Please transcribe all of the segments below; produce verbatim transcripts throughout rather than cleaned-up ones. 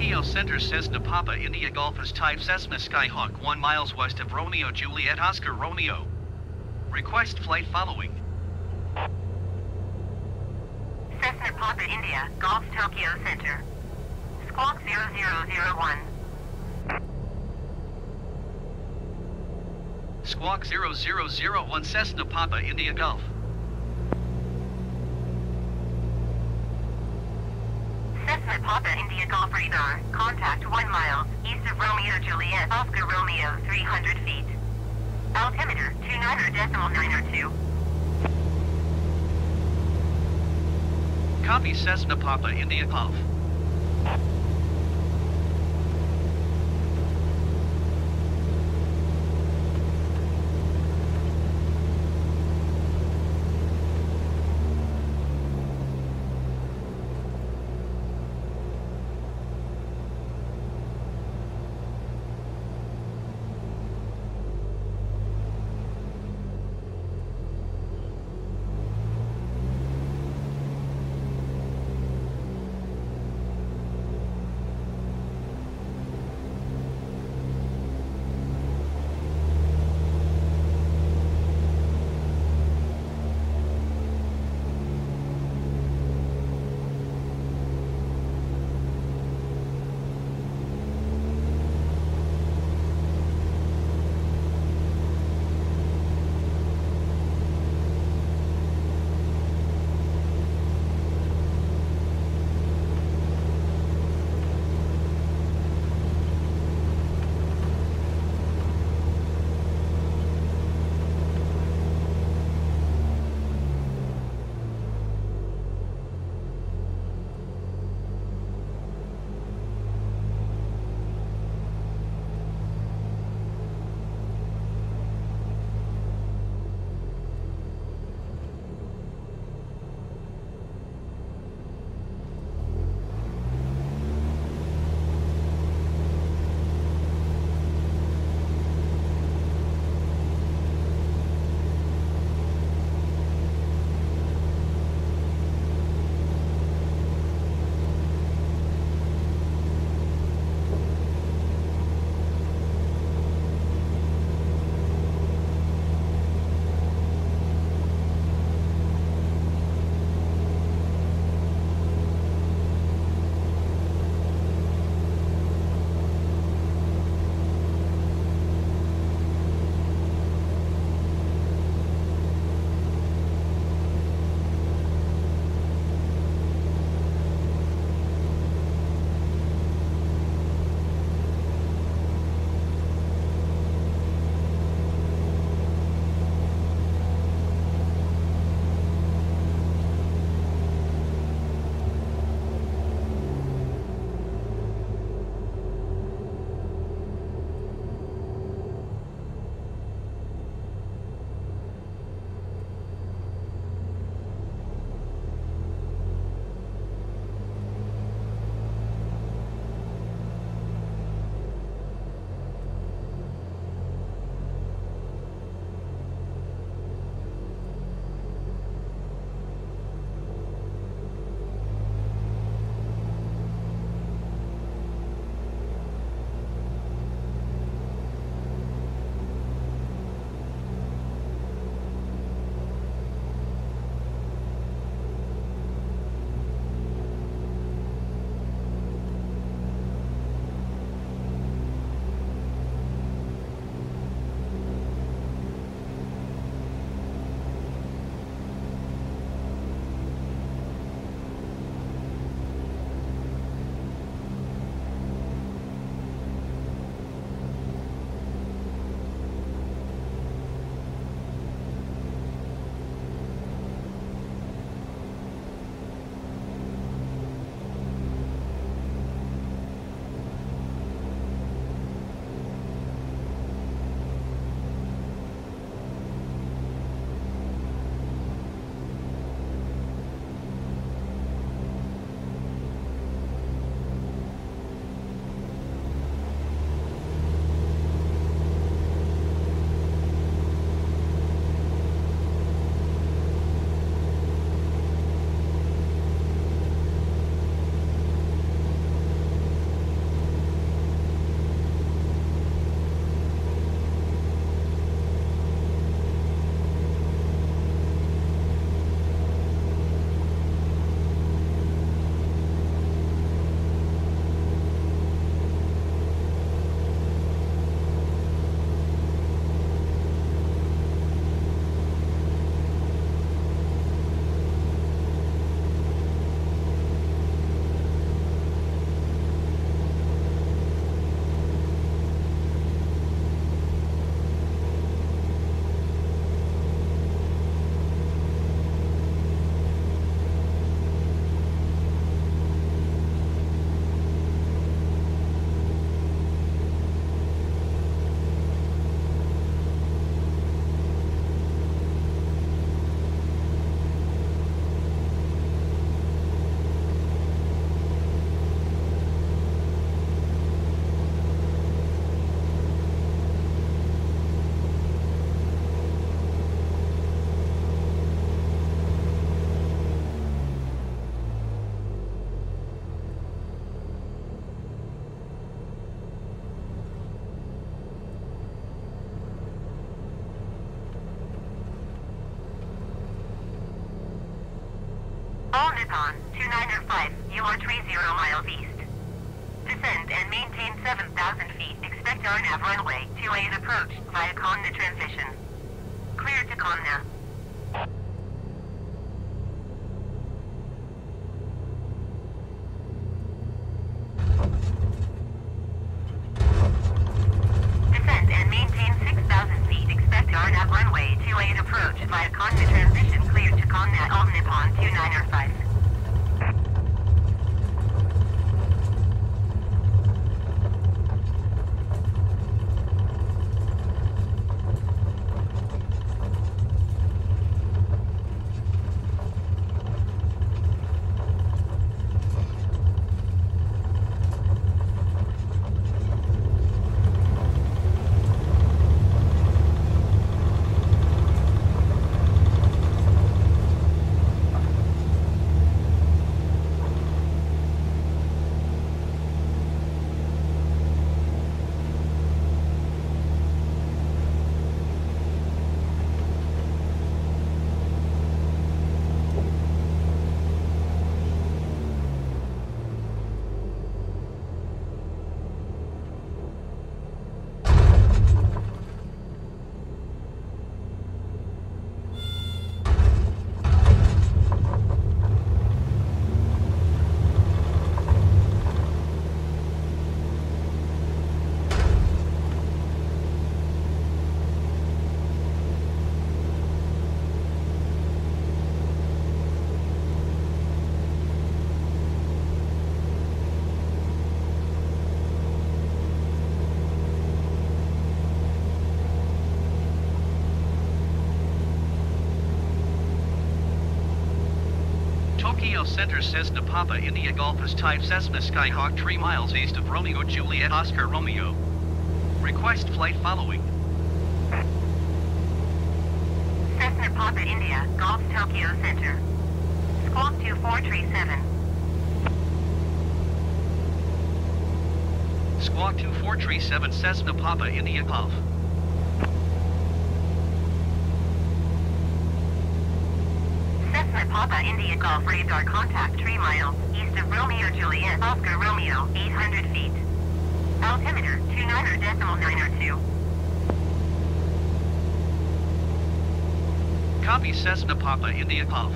Tokyo Center Cessna Papa India Golf is type Cessna Skyhawk one miles west of Romeo Juliet Oscar Romeo. Request flight following. Cessna Papa India, Golf Tokyo Center. Squawk zero zero zero one. Squawk zero zero zero one Cessna Papa India Golf. Cessna Papa India Golf radar. Contact one mile east of Romeo Juliet Oscar Romeo three hundred feet. Altimeter two nine decimal nine two. Copy Cessna Papa India Golf. All Nippon, two nine five, you are three zero miles east. Descend and maintain seven thousand feet. Expect R N A V runway two eight approach via Konna transition. Clear to Konna. Descend and maintain six thousand feet. Expect R N A V runway two eight approach via Konna transition. Clear to Konna. All Nippon, two nine five. Tokyo Center Cessna Papa India Golf is type Cessna Skyhawk three miles east of Romeo Juliet Oscar Romeo. Request flight following. Cessna Papa India, Golf Tokyo Center. Squawk two four three seven. Squawk two four three seven Cessna Papa India Golf. Cessna Papa India Golf radar contact three miles east of Romeo Juliet Oscar Romeo, eight hundred feet. Altimeter two nine decimal nine two. Copy Cessna Papa India Golf.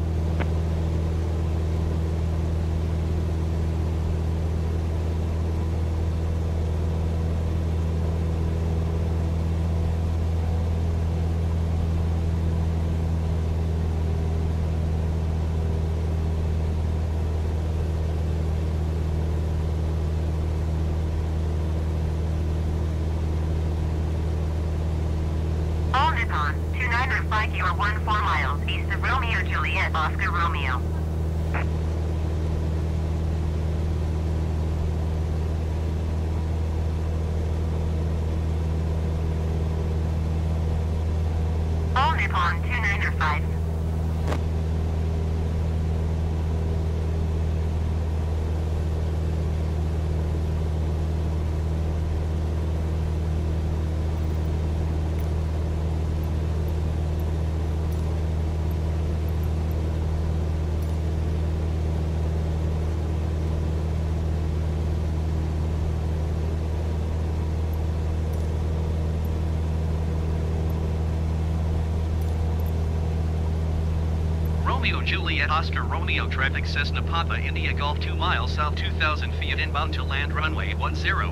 All Nippon, two nine five, you are one four miles east of Romeo Juliet Oscar Romeo. All Nippon, two nine five. Romeo Juliet Oscar Romeo traffic Cessna Papa India Golf two miles south two thousand feet inbound to land runway one zero.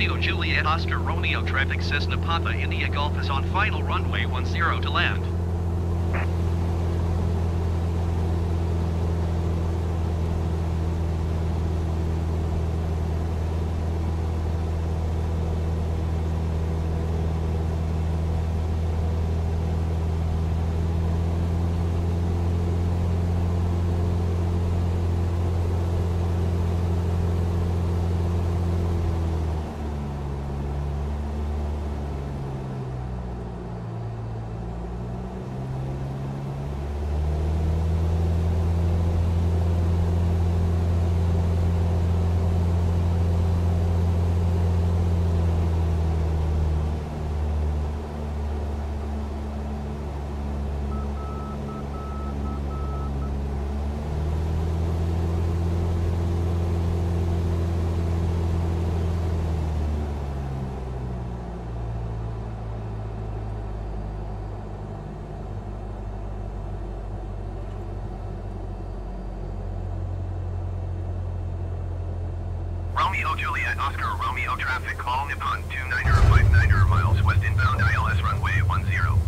Romeo Juliet Oscar Romeo traffic Cessna Papa India Golf is on final runway one zero to land. Romeo Juliet Oscar Romeo traffic call Nippon two nine five nine miles west inbound I L S runway one zero.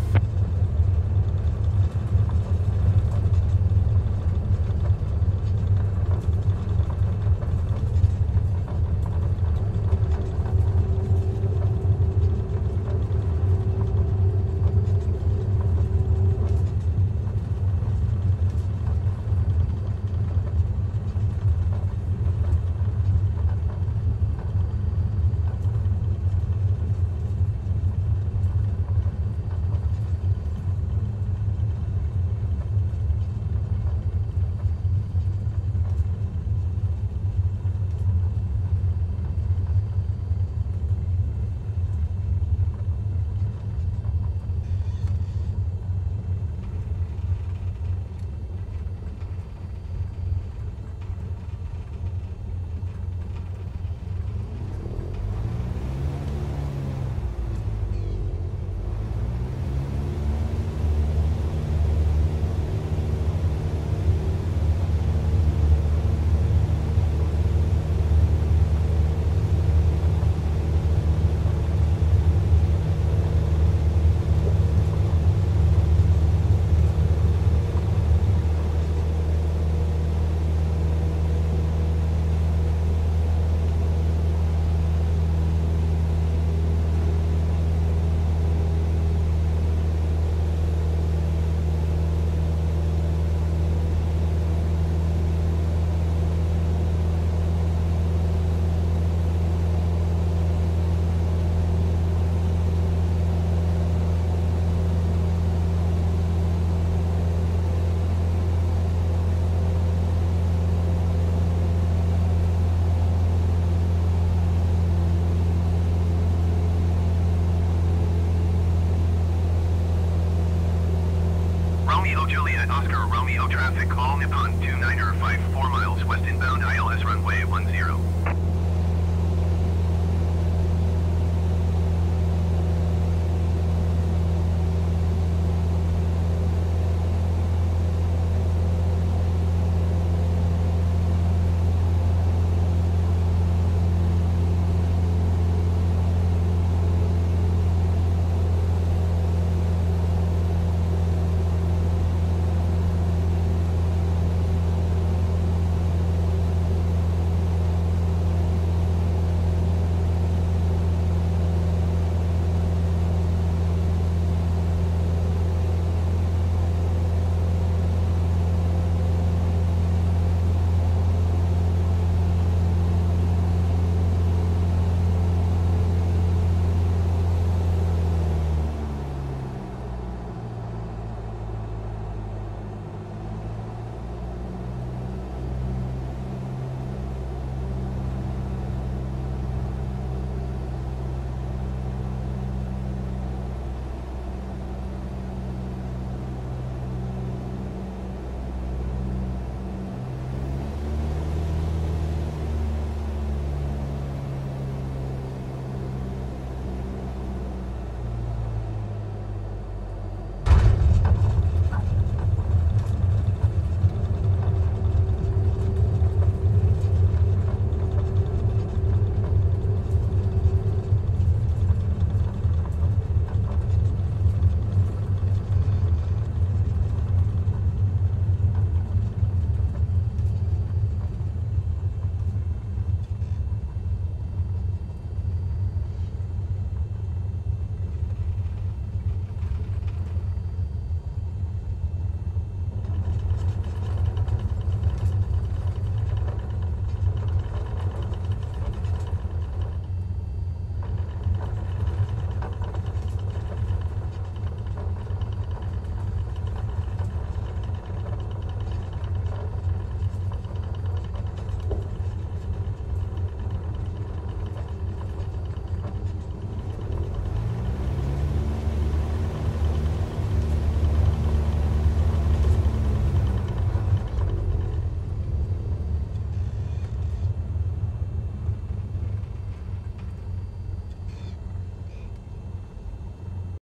Romeo Juliet Oscar Romeo traffic call Nippon two nine five four miles west inbound I L S runway one zero.